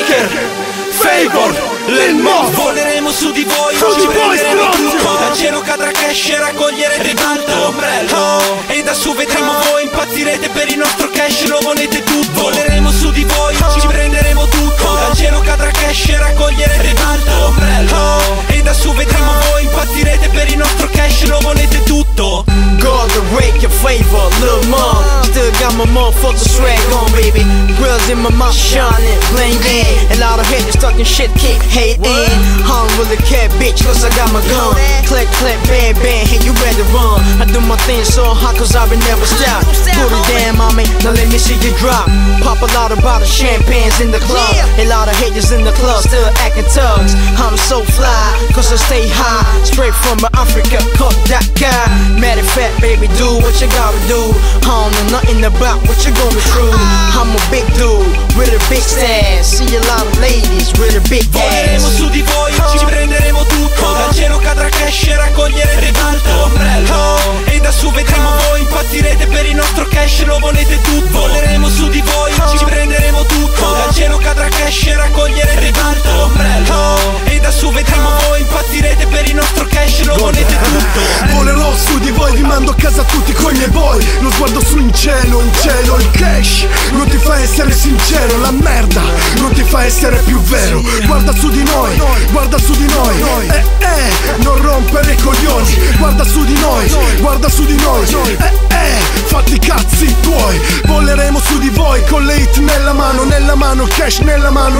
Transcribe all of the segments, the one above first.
Shaker, Favor, Lil Mo. Voleremo su di voi, ci prenderemo tutto. Dal cielo cadrà cash e raccoglierete ribalto ombrello. E da su vedremo voi, impazzirete per il nostro cash, lo volete tutto. Voleremo su di voi, ci prenderemo tutto. Dal cielo cadrà cash e raccoglierete ribalto ombrello. E da su vedremo voi, impazzirete per il nostro cash, lo volete tutto. Golden Wake, your Favor, Lil Mo. Still got my motherfucking swag on, baby. Grills in my mouth shining, blinging. A lot of haters talking shit, keep hating. I don't really care, bitch, cause I got my gun. Click, click, bang, bang, hey, you better run. I do my thing so hot cause I will never stop. Put it down, mommy, now let me see you drop. Pop a lot of bottles, champagnes in the club. A lot of haters in the club, still acting thugs. I'm so fly, cause I stay high. Straight from Africa, cut that guy. Matter of fact, baby, do what you gotta do. I don't know nothing about what you're going through. I'm a big dude with a big ass. See a lot of ladies with a big Voleremo ass. su di voi, ci prenderemo tutto. Dal cielo cadrà cash e raccoglierete ribalto ombrello. E da su vedremo voi, impazzirete per il nostro cash, lo volete tutto. Voleremo su di voi, ci prenderemo tutto. Dal cielo cadrà cash e raccoglierete ribalto ombrello. E da su vedremo voi, impazzirete per il nostro cash, lo volete tutto. Volerò su di voi, vi mando a casa tutti coi miei boy. Lo sguardo su in cielo, il cash non ti fa essere sincero. La merda non ti fa essere più vero. Guarda su di noi, guarda su di noi. Non rompere i coglioni. Guarda su di noi, guarda su di noi. Fatti i cazzi tuoi. Voleremo su di voi con le hit nella mano, cash nella mano,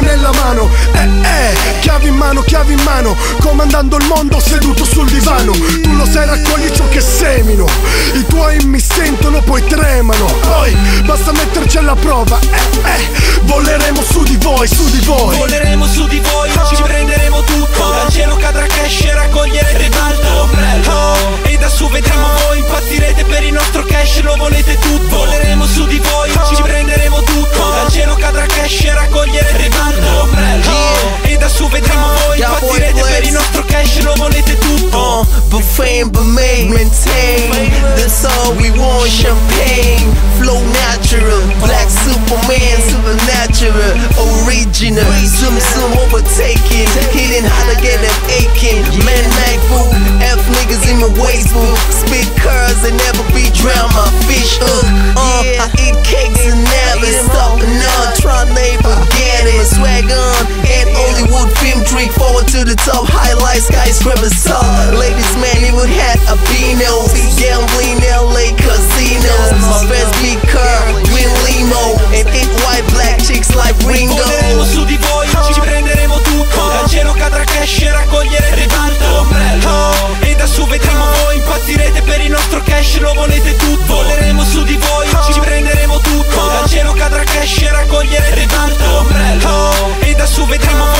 chiavi in mano, comandando il mondo seduto sul divano. Tu lo sai, raccogli ciò che semino. I tuoi mi sentono, poi tremano. Poi basta metterci alla prova. Voleremo su di voi, su di voi. Voleremo su di voi, ci prenderemo tutto. Dal cielo cadrà cash e raccoglierete ribalto ombrello. E da su vedremo voi, impazzirete per il nostro cash, lo volete tutto. Voleremo su di voi, ci prenderemo tutto. Dal cielo cadrà cash e raccoglierete ribalto ombrello. E da su vedremo voi, impazzirete per il nostro cash, lo volete tutto. But fame, but maintain. That's all we want, champagne. Flow natural, black Superman, supernatural, original. Zoom overtaking, hitting hard to get them aching. Man, night fool, F niggas in my waist fool. Spit curls and never be drowned, my fish hook. I eat cakes and never stop. Now try never get it. Swag on, and Hollywood film trick forward to the top. Highlight skyscrapers top. Ladies, man, you would have a Beano. Gambling LA casinos. My best big car, twin limo. And 8 white black chicks like Ringo. Voleremo su di voi, ci prenderemo tutto. Dal cielo cadrà cash e raccoglierete ribalto ombrello. E da su vedremo voi, impazzirete per il nostro cash, lo volete tutto. Voleremo su di voi, ci prenderemo tutto. Dal cielo cadrà cash e raccoglierete ribalto ombrello. E da su vedremo